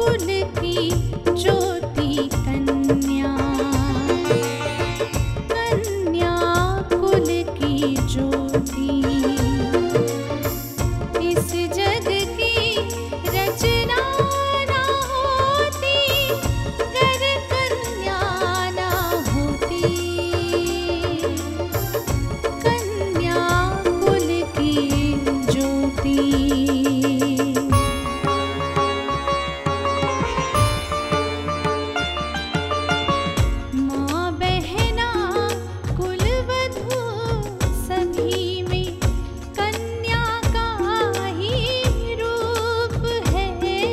कुल की ज्योति कन्या, कन्या कुल की ज्योति, इस जग की रचना ना होती गर कन्या ना होती, कन्या कुल की ज्योति। माँ बहना कुल वधू सभी में कन्या का ही रूप है,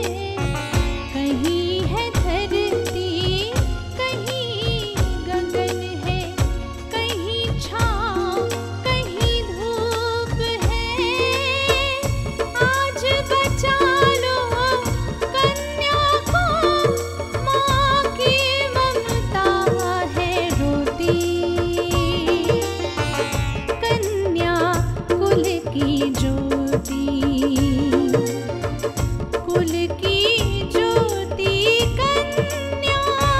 कहीं है धरती कहीं गगन है, कहीं छाँव कहीं धूप है, आज बचा लो कन्या को, माँ की ममता है रोती, कन्या कुल की ज्योति, कुल की ज्योति कन्या।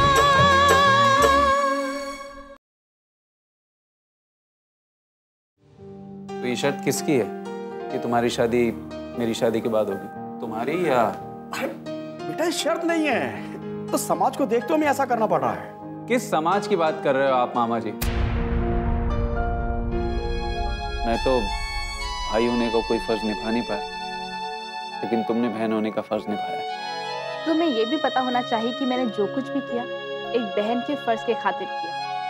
तो ये शर्त किसकी है कि तुम्हारी शादी मेरी शादी के बाद होगी? तुम्हारी या? अरे बेटा, शर्त नहीं है तो समाज को देखते हुए ऐसा करना पड़ रहा है। किस समाज की बात कर रहे हो आप मामा जी? मैं तो भाई होने का कोई फर्ज निभा नहीं पाया, लेकिन तुमने बहन होने का फर्ज निभाया। तुम्हें ये भी पता होना चाहिए कि मैंने जो कुछ भी किया एक बहन के फर्ज के खातिर किया।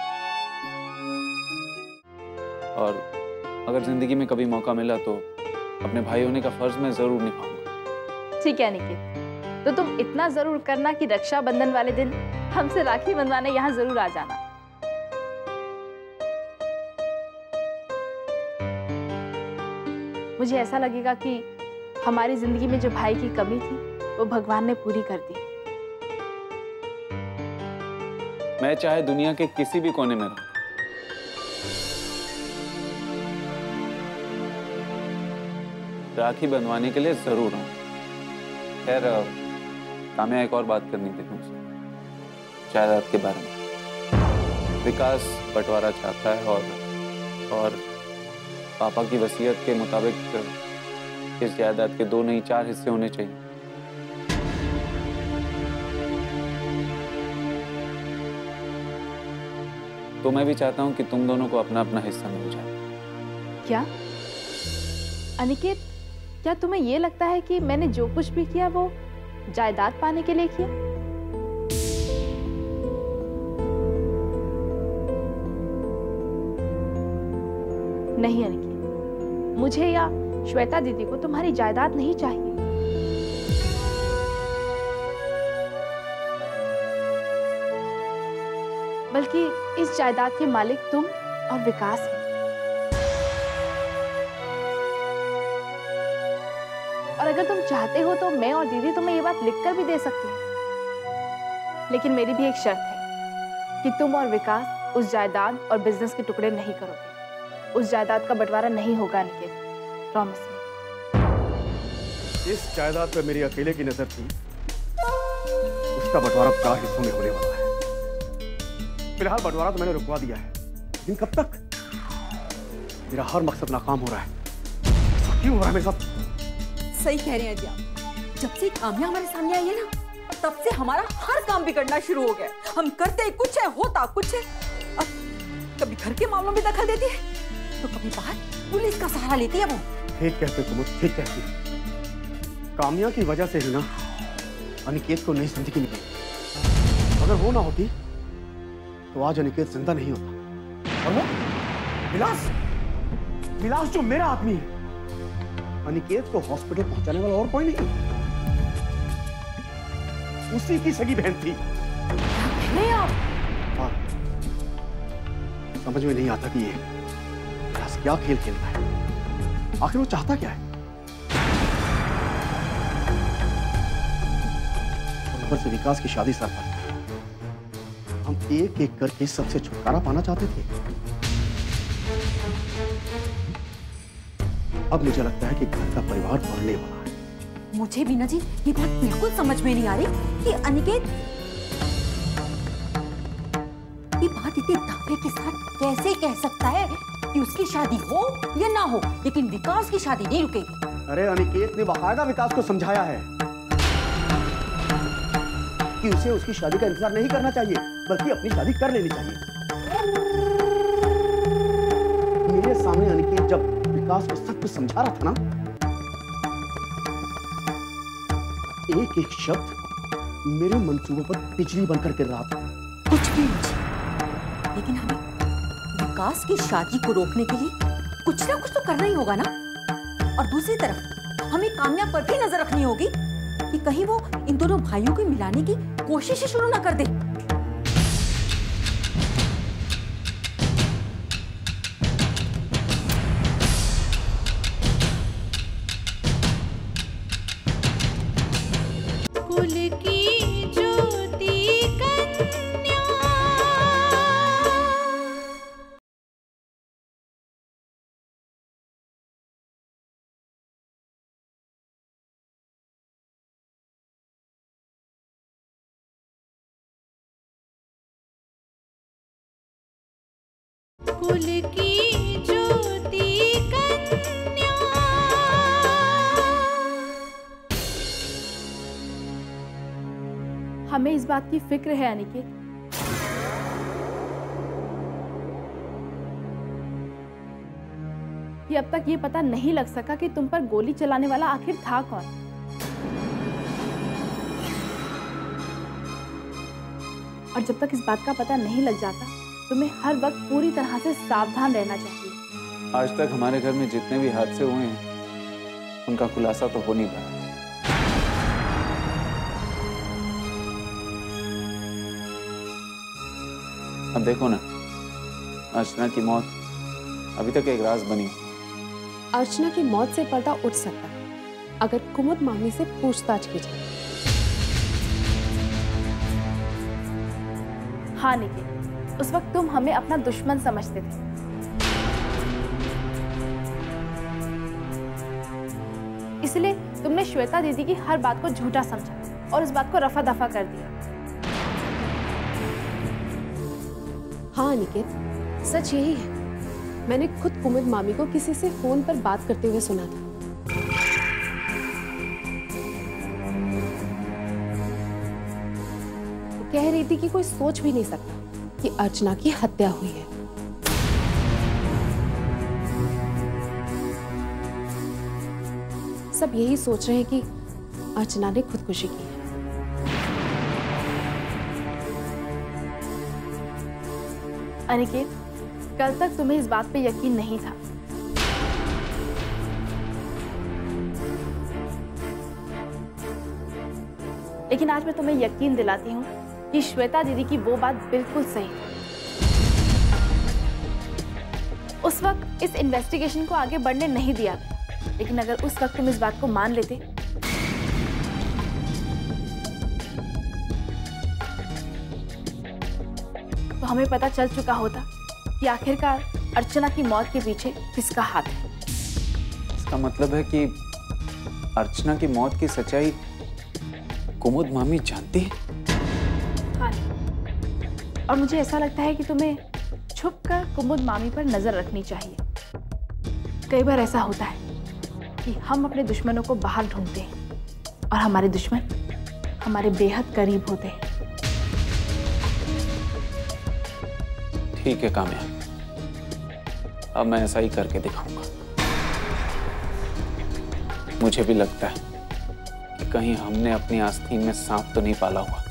और अगर जिंदगी में कभी मौका मिला तो अपने भाई होने का फर्ज मैं जरूर निभाऊंगा। ठीक है निकित, तो तुम इतना जरूर करना कि रक्षाबंधन वाले दिन हमसे राखी बंधवाने यहाँ जरूर आ जाना। मुझे ऐसा लगेगा कि हमारी जिंदगी में जो भाई की कमी थी वो भगवान ने पूरी कर दी। मैं चाहे दुनिया के किसी भी कोने में रहूं, राखी बंधवाने के लिए जरूर आऊं। खैर काम्या, एक और बात करनी थी तुमसे, जायदाद के बारे में। विकास बंटवारा चाहता है और पापा की वसीयत के मुताबिक इस जायदाद के 2 नहीं 4 हिस्से होने चाहिए। तो मैं भी चाहता हूं कि तुम दोनों को अपना अपना हिस्सा मिल जाए। क्या अनिकेत, क्या तुम्हें ये लगता है कि मैंने जो कुछ भी किया वो जायदाद पाने के लिए किया? नहीं अनिकेत, मुझे या श्वेता दीदी को तुम्हारी जायदाद नहीं चाहिए। बल्कि इस जायदाद के मालिक तुम और विकास हैं। और अगर तुम चाहते हो तो मैं और दीदी तुम्हें ये बात लिखकर भी दे सकते हैं, लेकिन मेरी भी एक शर्त है कि तुम और विकास उस जायदाद और बिजनेस के टुकड़े नहीं करोगे। उस जायदाद का बंटवारा नहीं होगा निकित, प्रॉमिस मी। इस जायदाद पे मेरी अकेले की नजर थी, उसका बंटवारा 4 हिस्सों में होने वाला है। फिलहाल बंटवारा तो मैंने रुकवा दिया है, लेकिन कब तक? मेरा हर मकसद नाकाम हो रहा है। ऐसा क्यों हो रहा है मेरे साथ? सही कह रहे हैं जी आप। जब से काम्या हमारे सामने आई है ना, तब से हमारा हर काम बिगड़ना शुरू हो गया। हम करते कुछ है, होता कुछ है। अब कभी घर के मामलों में दखल देती है तो कभी बाहर पुलिस का सहारा लेती है वो। ठीक कहते तुम, ठीक कहती। काम्या की वजह से ही ना अनिकेत को नई जिंदगी मिली। अगर वो ना होती तो आज अनिकेत जिंदा नहीं होता। और वो विलास, विलास जो मेरा आदमी है, अनिकेत को हॉस्पिटल पहुंचाने वाला और कोई नहीं, उसी की सगी बहन थी। नहीं आप। हाँ, समझ में नहीं आता कि ये विलास क्या खेल खेलता है। आखिर वो चाहता क्या है? ऊपर से विकास की शादी सर पर। हम एक एक करके सबसे छुटकारा पाना चाहते थे। अब मुझे लगता है कि घर का परिवार बढ़ने वाला है। मुझे भी ना जी ये बात बिल्कुल समझ में नहीं आ रही कि अनिकेत ये बात इतने दावे के साथ कैसे कह सकता है कि उसकी शादी हो या ना हो, लेकिन विकास की शादी नहीं रुकेगी। अरे अनिकेत ने बाकायदा विकास को समझाया है कि उसे उसकी शादी का इंतजार नहीं करना चाहिए, बल्कि अपनी शादी कर लेनी चाहिए। मेरे सामने अनिकेत जब विकास को सब कुछ समझा रहा था ना, एक एक शब्द मेरे मंसूबों पर बिजली बनकर गिर रहा था। कुछ भी मुझे, लेकिन हमें विकास की शादी को रोकने के लिए कुछ ना कुछ तो करना ही होगा ना। और दूसरी तरफ हमें काम्या पर भी नजर रखनी होगी कि कहीं वो इन दोनों भाइयों को मिलाने की कोशिश ही शुरू ना कर दे। कुल की ज्योति कन्या। कुल की ज्योति कन्या। हमें इस बात की फिक्र है अनिकेत कि अब तक ये पता नहीं लग सका कि तुम पर गोली चलाने वाला आखिर था कौन। और जब तक इस बात का पता नहीं लग जाता, तुम्हें हर वक्त पूरी तरह से सावधान रहना चाहिए। आज तक हमारे घर में जितने भी हादसे हुए हैं उनका खुलासा तो हो नहीं पाया। अब देखो ना, अर्चना की मौत अभी तक एक राज बनी। अर्चना की मौत से पर्दा उठ सकता है अगर कुमुद मामी से पूछताछ की जाए। हाँ निखिल, उस वक्त तुम हमें अपना दुश्मन समझते थे, इसलिए तुमने श्वेता दीदी की हर बात को झूठा समझा और इस बात को रफा दफा कर दिया। हाँ अनिकेत, सच यही है। मैंने खुद कुमुद मामी को किसी से फोन पर बात करते हुए सुना था। वो कह रही थी कि कोई सोच भी नहीं सकता कि अर्चना की हत्या हुई है। सब यही सोच रहे हैं कि अर्चना ने खुदकुशी की है। अनिकेत, कल तक तुम्हें इस बात पे यकीन नहीं था, लेकिन आज मैं तुम्हें यकीन दिलाती हूँ कि श्वेता दीदी की वो बात बिल्कुल सही है। उस वक्त इस इन्वेस्टिगेशन को आगे बढ़ने नहीं दिया गया, लेकिन अगर उस वक्त तुम इस बात को मान लेते तो हमें पता चल चुका होता कि आखिरकार अर्चना की मौत के पीछे किसका हाथ है। इसका मतलब है कि अर्चना की मौत की सच्चाई कुमुद मामी जानती है। हाँ, और मुझे ऐसा लगता है कि तुम्हें छुपकर कुमुद मामी पर नजर रखनी चाहिए। कई बार ऐसा होता है कि हम अपने दुश्मनों को बाहर ढूंढते हैं और हमारे दुश्मन हमारे बेहद करीब होते हैं। ठीक है काम्या, अब मैं ऐसा ही करके दिखाऊंगा। मुझे भी लगता है कि कहीं हमने अपनी आस्तीन में सांप तो नहीं पाला हुआ।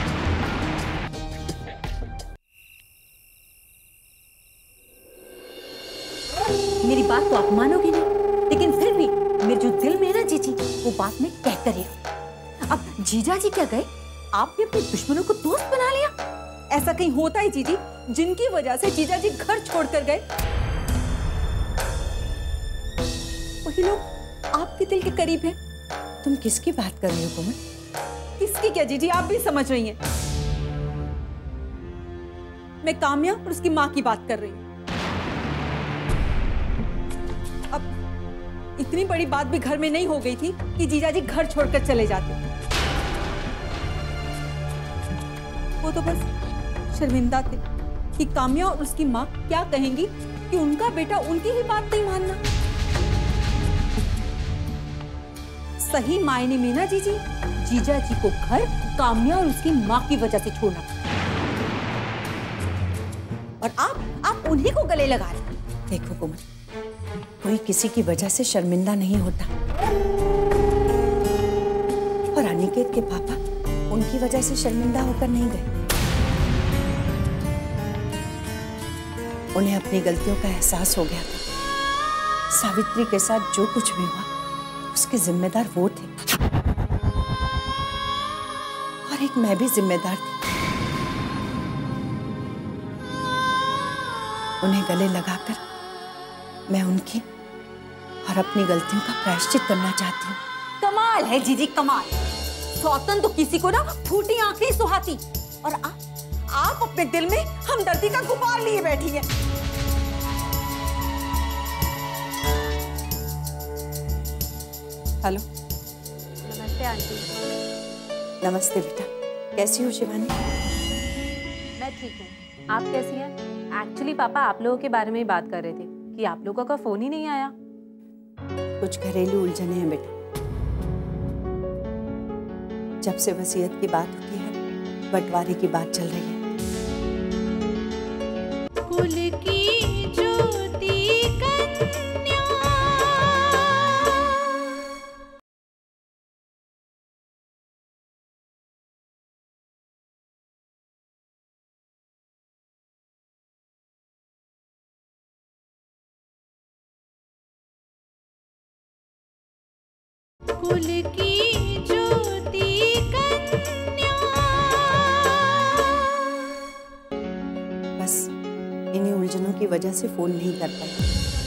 मेरी बात तो आप मानोगे नहीं, लेकिन फिर भी मेरे जो दिल में है ना जीजी, वो बात मैं कह कर ही रहूं। अब जीजा जी क्या गए, आपने अपने दुश्मनों को दोस्त बना लिया? ऐसा कहीं होता है जीजी, जिनकी वजह से जीजा जी घर छोड़कर गए, वही लोग आपके दिल के करीब हैं। तुम किसकी बात कर रही हो कोमल? किसकी क्या जीजी, आप भी समझ रही हैं। मैं काम्या और उसकी माँ की बात कर रही हूँ। इतनी बड़ी बात भी घर में नहीं हो गई थी कि जीजाजी घर छोड़कर चले जाते। वो तो बस शर्मिंदा थे कि काम्या और उसकी माँ क्या कहेंगी कि उनका बेटा उनकी ही बात नहीं मानना। सही मायने में ना जीजी, जीजा जी को घर काम्या और उसकी माँ की वजह से छोड़ना, और आप उन्हीं को गले लगा रहे। देखो कोमल, कोई किसी की वजह से शर्मिंदा नहीं होता, और अनिकेत के पापा उनकी वजह से शर्मिंदा होकर नहीं गए। उन्हें अपनी गलतियों का एहसास हो गया था। सावित्री के साथ जो कुछ भी हुआ उसके जिम्मेदार वो थे, और एक मैं भी जिम्मेदार थी। उन्हें गले लगाकर मैं उनकी और अपनी गलतियों का प्रायश्चित करना चाहती हूँ। कमाल है जीजी, कमाल। सौतन तो किसी को ना फूटी आंखें सुहाती, और आप अपने दिल में हमदर्दी का गुबार लिए बैठी हैं। हेलो। नमस्ते आंटी। नमस्ते बेटा, कैसी हो शिवानी? मैं ठीक हूँ, आप कैसी हैं? एक्चुअली पापा आप लोगों के बारे में ही बात कर रहे थे कि आप लोगों का फोन ही नहीं आया। कुछ घरेलू उलझने हैं बेटा। जब से वसीयत की बात उठी है, बंटवारे की बात चल रही है। कुल की ज्योति कन्या। कुल की ज्योति कन्या। बस इन्हीं उलझनों की वजह से फोन नहीं कर पाई।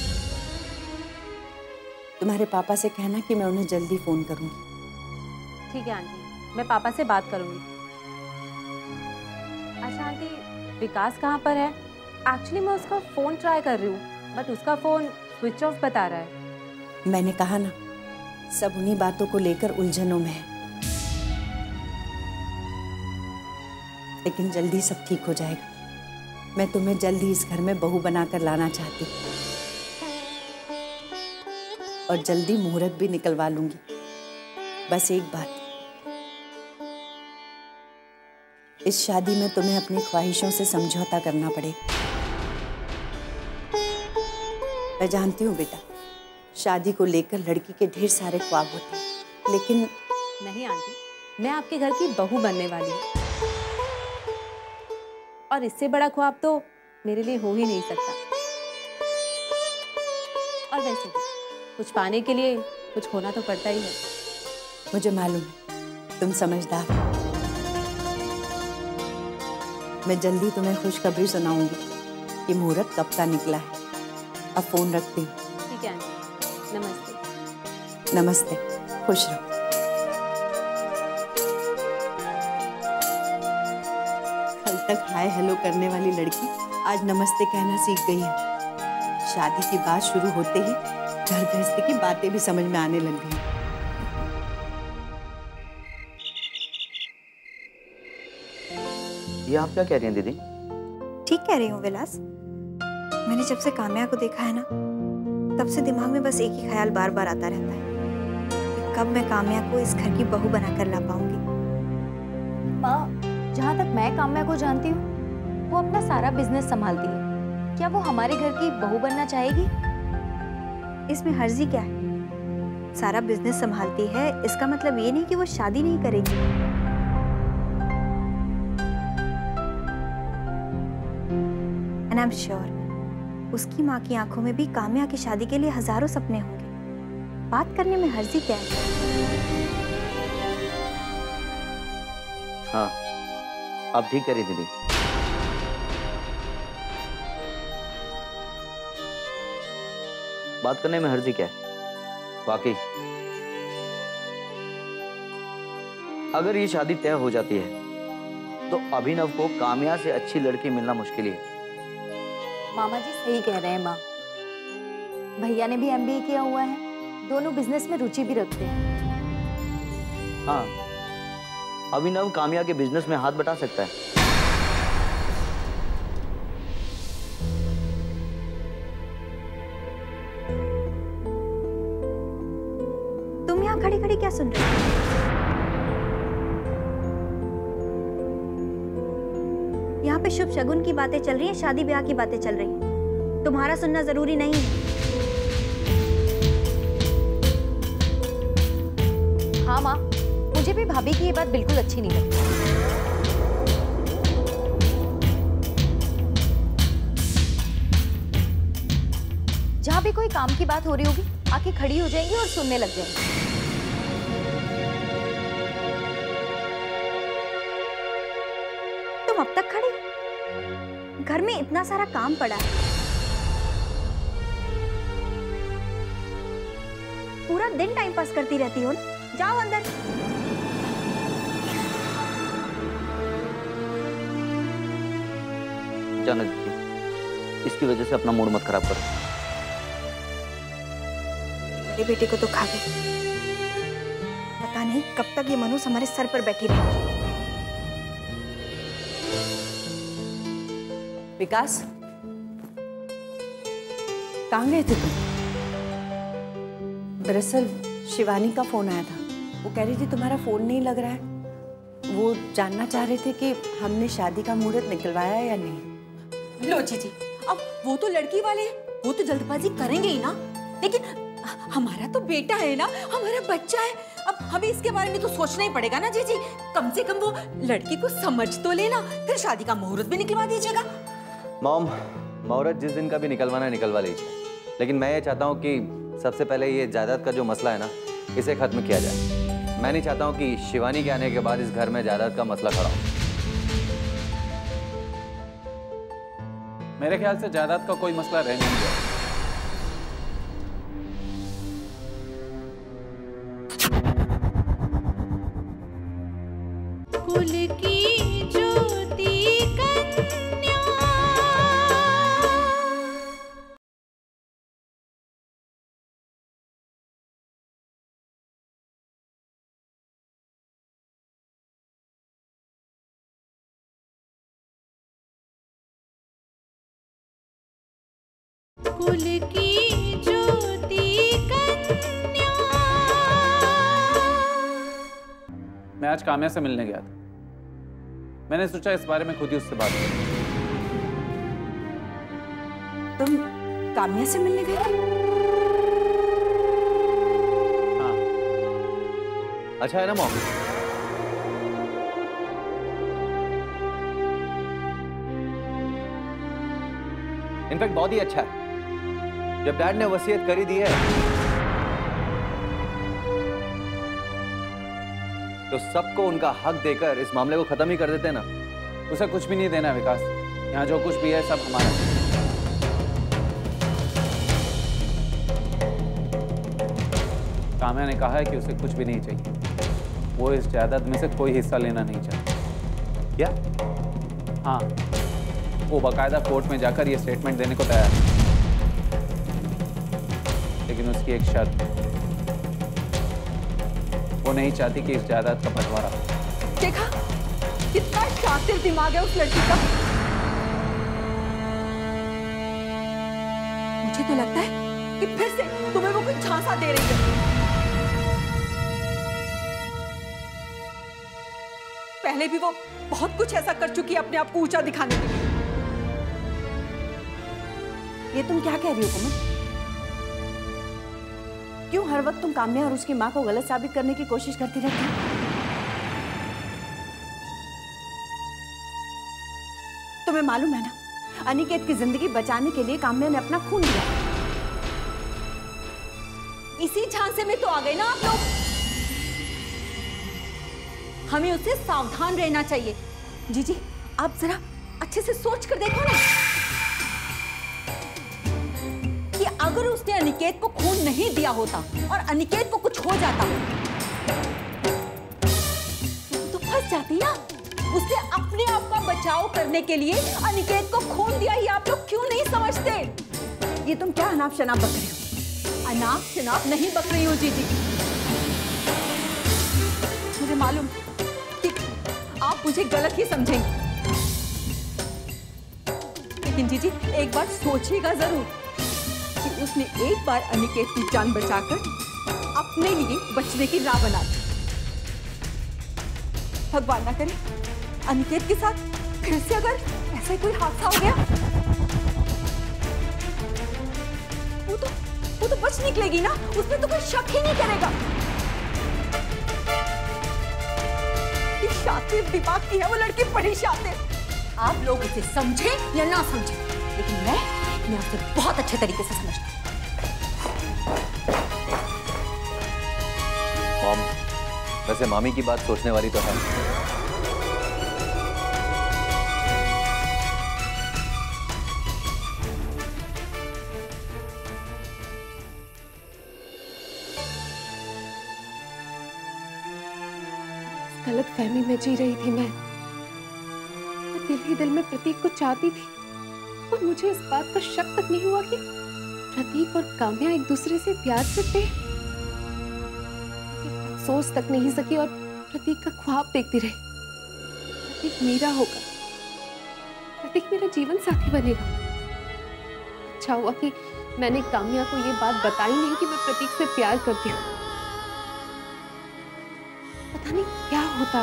तुम्हारे पापा से कहना कि मैं उन्हें जल्दी फोन करूंगी। ठीक है आंटी, मैं पापा से बात करूंगी। अच्छा आंटी, विकास कहाँ पर है? एक्चुअली मैं उसका फोन ट्राई कर रही हूँ, बट उसका फोन स्विच ऑफ बता रहा है। मैंने कहा ना, सब उन्हीं बातों को लेकर उलझनों में है। लेकिन जल्दी सब ठीक हो जाएगा। मैं तुम्हें जल्दी इस घर में बहू बनाकर लाना चाहती हूँ, और जल्दी मुहूर्त भी निकलवा लूंगी। बस एक बात, इस शादी में तुम्हें अपनी ख्वाहिशों से समझौता करना पड़ेगा। मैं जानती हूँ बेटा, शादी को लेकर लड़की के ढेर सारे ख्वाब होते हैं, लेकिन नहीं आंटी, मैं आपके घर की बहू बनने वाली हूँ, और इससे बड़ा ख्वाब तो मेरे लिए हो ही नहीं सकता। और वैसे भी कुछ पाने के लिए कुछ खोना तो पड़ता ही है। मुझे मालूम है तुम समझदार हो। मैं जल्दी तुम्हें खुशखबरी सुनाऊंगी कि मुहूर्त कब का निकला है। अब फोन रखती हूँ। ठीक है आंटी, नमस्ते। नमस्ते, खुश रहो। कल तक हाय हेलो करने वाली लड़की आज नमस्ते कहना सीख गई है। शादी की बात शुरू होते ही घर गृहस्थी की बातें भी समझ में आने लग गई। ये आप क्या कह रही हैं दीदी? ठीक कह रही हूँ विलास। मैंने जब से काम्या को देखा है ना, तब से दिमाग में बस एक ही ख्याल बार बार आता रहता है कि कब मैं काम्या को इस घर की बहू बनाकर ला पाऊंगी। माँ, जहाँ तक मैं काम्या को जानती हूँ, वो अपना सारा बिजनेस संभालती है। क्या वो हमारे घर की बहू बनना चाहेगी? इसमें हर्जी क्या है? सारा बिजनेस संभालती है, इसका मतलब ये नहीं कि वो शादी नहीं करेगी। एंड आई एम श्योर उसकी माँ की आंखों में भी काम्या की शादी के लिए हजारों सपने होंगे। बात करने में हर्जी क्या है? हाँ, आप ठीक कह रही दीदी। बात करने में हर्जी क्या है? वाकई अगर ये शादी तय हो जाती है तो अभिनव को काम्या से अच्छी लड़की मिलना मुश्किल ही है। मामा जी सही कह रहे हैं माँ। भैया ने भी एमबीए किया हुआ है, दोनों बिजनेस में रुचि भी रखते हैं। हाँ, अभिनव काम्या के बिजनेस में हाथ बटा सकता है। तुम यहाँ खड़ी खड़ी क्या सुन रही हो? यहाँ पे शुभ शगुन की बातें चल रही हैं, शादी ब्याह की बातें चल रही हैं। तुम्हारा सुनना जरूरी नहीं है। हाँ माँ, मुझे भी भाभी की ये बात बिल्कुल अच्छी नहीं लगती। जहाँ भी कोई काम की बात हो रही होगी, आके खड़ी हो जाएंगी और सुनने लग जाएंगी। तुम अब तक खड़ी? घर में इतना सारा काम पड़ा है, पूरा दिन टाइम पास करती रहती हो ना? जाओ अंदर। जाने दीजिए, इसकी वजह से अपना मूड मत खराब करो। बड़े बेटे को तो खा गई, पता नहीं कब तक ये मनुष्य हमारे सर पर बैठी रहेगी। विकास, कहाँ गए थे तुम? दरअसल शिवानी का फोन आया था, वो कह रही थी तुम्हारा फोन नहीं लग रहा है। वो जानना चाह रहे थे कि हमने शादी का मुहूर्त निकलवाया या नहीं। लो जीजी, अब वो तो लड़की वाले हैं, वो तो जल्दबाजी करेंगे ही ना, लेकिन हमारा तो बेटा है ना, हमारा बच्चा है। अब हमें इसके बारे में तो सोचना ही पड़ेगा ना जीजी। कम से कम वो लड़की को समझ तो लेना, फिर शादी का मुहूर्त भी निकलवा दीजिएगा। मॉम, मुहूर्त जिस दिन का भी निकलवाना निकलवा लीजिए, लेकिन मैं ये चाहता हूँ कि सबसे पहले ये जायदाद का जो मसला है ना, इसे खत्म किया जाए। मैं नहीं चाहता हूँ कि शिवानी के आने के बाद इस घर में जायदाद का मसला खड़ा हो। मेरे ख्याल से जायदाद का कोई मसला रह नहीं गया। कुल की ज्योति कन्या, कुल की ज्योति कन्या। मैं आज काम्या से मिलने गया था, मैंने सोचा इस बारे में खुद ही उससे बात करूं। तुम काम्या से मिलने गए? हाँ। अच्छा है ना मॉम? इनफैक्ट बहुत ही अच्छा है। जब डैड ने वसीयत करी दी है तो सबको उनका हक देकर इस मामले को खत्म ही कर देते हैं ना। उसे कुछ भी नहीं देना विकास, यहाँ जो कुछ भी है सब हमारा है। काम्या ने कहा है कि उसे कुछ भी नहीं चाहिए, वो इस जायदाद में से कोई हिस्सा लेना नहीं चाहती। क्या? हाँ, वो बाकायदा कोर्ट में जाकर ये स्टेटमेंट देने को तैयार है, लेकिन उसकी एक शर्त है, वो नहीं चाहती कि इस जायदाद का बंटवारा हो। देखा, कितना शातिर दिमाग है उस लड़की का। मुझे तो लगता है कि फिर से तुम्हें वो कुछ झांसा दे रही है। पहले भी वो बहुत कुछ ऐसा कर चुकी है अपने आप को ऊंचा दिखाने के लिए। ये तुम क्या कह रही हो कुमन? क्यों हर वक्त तुम काम्या और उसकी माँ को गलत साबित करने की कोशिश करती रहती हो? तुम्हें मालूम है ना, अनिकेत की जिंदगी बचाने के लिए काम्या ने अपना खून दिया। इसी झांसे में तो आ गए ना आप लोग। हमें उससे सावधान रहना चाहिए। जीजी, आप जरा अच्छे से सोच कर देखो ना कि अगर उसने अनिकेत को खून नहीं दिया होता और अनिकेत को कुछ हो जाता तो फंस जाती ना। उसने अपने आप का बचाव करने के लिए अनिकेत को खून दिया, ये आप लोग क्यों नहीं समझते? ये तुम क्या अनाप शनाप बक रही हो? अनाप शनाप नहीं बक रही हूँ जीजी। मुझे मालूम कि आप मुझे गलत ही समझेंगे, लेकिन जीजी एक बार सोचिएगा जरूर कि उसने एक बार अनिकेत की जान बचाकर अपने लिए बचने की राह बना दी। भगवान ना करे अनिकेत के साथ फिर से अगर ऐसा ही कोई हादसा हो गया, वो तो बच निकलेगी ना, उसमें तो कोई शक ही नहीं करेगा। ये शातिर दिमाग की है वो लड़की, बड़ी शातिर। आप लोग इसे समझे या ना समझे, लेकिन मैं उसे बहुत अच्छे तरीके से समझती हूँ। मॉम, वैसे मामी की बात सोचने वाली तो है। गलत फहमी में जी रही थी मैं दिल ही दिल में प्रतीक को चाहती थी, और मुझे इस बात का शक तक नहीं हुआ कि प्रतीक और काम्या एक दूसरे से प्यार करते हैं। सोच तक नहीं सकी और प्रतीक का ख्वाब देखती रही। प्रतीक मेरा होगा, प्रतीक मेरा जीवन साथी बनेगा। अच्छा हुआ कि मैंने काम्या को ये बात बताई नहीं कि मैं प्रतीक से प्यार करती हूँ। पता नहीं क्या होता।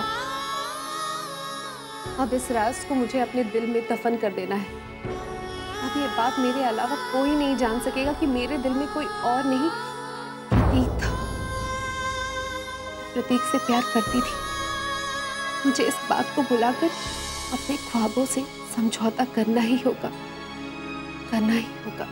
अब इस राज को मुझे अपने दिल में दफन कर देना है। अब ये बात मेरे अलावा कोई नहीं जान सकेगा कि मेरे दिल में कोई और नहीं प्रतीक था। प्रतीक से प्यार करती थी। मुझे इस बात को भुलाकर अपने ख्वाबों से समझौता करना ही होगा, करना ही होगा।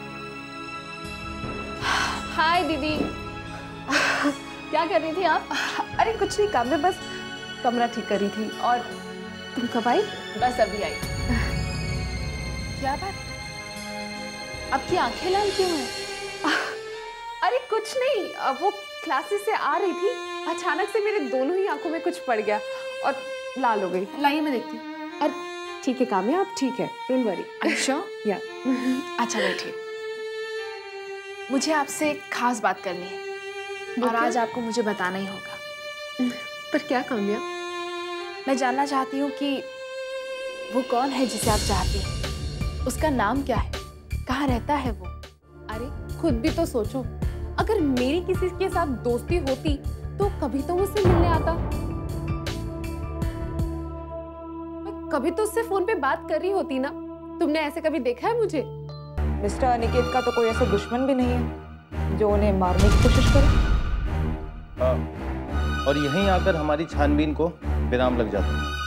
हाय दीदी। क्या कर रही थी आप? अरे कुछ नहीं, काम में बस कमरा ठीक कर रही थी। और तुम कब आई? बस अभी आई। क्या बात, आपकी आंखें लाल क्यों हैं? अरे कुछ नहीं, वो क्लासेस से आ रही थी, अचानक से मेरे दोनों ही आंखों में कुछ पड़ गया और लाल हो गई। लाइए मैं देखती हूँ। अरे ठीक है काम्या, आप ठीक है, डोंट वरी। अच्छा या अच्छा बैठिए। मुझे आपसे एक खास बात करनी है और आज आपको मुझे बताना ही होगा। पर क्या काम्या? मैं जानना चाहती हूँ कि वो कौन है जिसे आप चाहती हैं, उसका नाम क्या है, कहाँ रहता है वो? अरे खुद भी तो सोचो, अगर मेरी किसी के साथ दोस्ती होती तो कभी तो मुझसे मिलने आता। मैं कभी तो उससे फोन पे बात कर रही होती ना। तुमने ऐसे कभी देखा है मुझे? मिस्टर अनिकेत का तो कोई ऐसा दुश्मन भी नहीं है जो उन्हें मारने की कोशिश करे। हाँ, और यहीं आकर हमारी छानबीन को विराम लग जाता है।